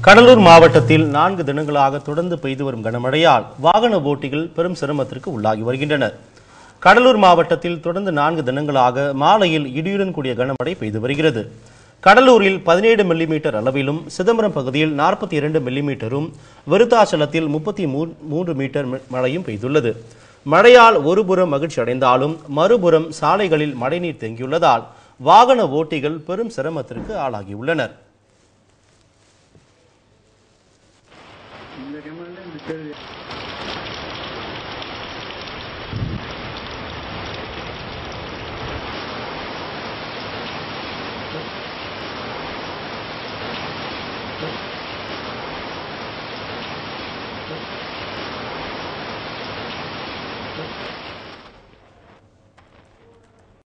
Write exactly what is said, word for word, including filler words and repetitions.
கடலூர் மாவட்டத்தில் நான்கு தினங்களாக தொடர்ந்து பெய்து வரும் கனமழையால் வாகன ஓட்டிகள் பெரும் சிரமத்திற்கு உள்ளாகி வருகின்றனர். கடலூர் மாவட்டத்தில் தொடர்ந்து நான்கு தினங்களாக மாலையில் இடியுடன் கூடிய கனமழை பெய்து வருகிறது. கடலூரில் பதினேழு மில்லிமீட்டர் அளவிலும், சிதம்பரம் பகுதியில் நாற்பத்தி இரண்டு மில்லிமீட்டரும், விருத்தாச்சலத்தில் முப்பத்தி மூன்று மீட்டர் மழையும் பெய்துள்ளது. மழையால் ஒருபுறம் மகிழ்ச்சி அடைந்தாலும் மறுபுறம் சாலைகளில் மழைநீர் தேங்கியுள்ளதால் வாகன ஓட்டிகள் பெரும் சிரமத்திற்கு ஆளாகியுள்ளனர்.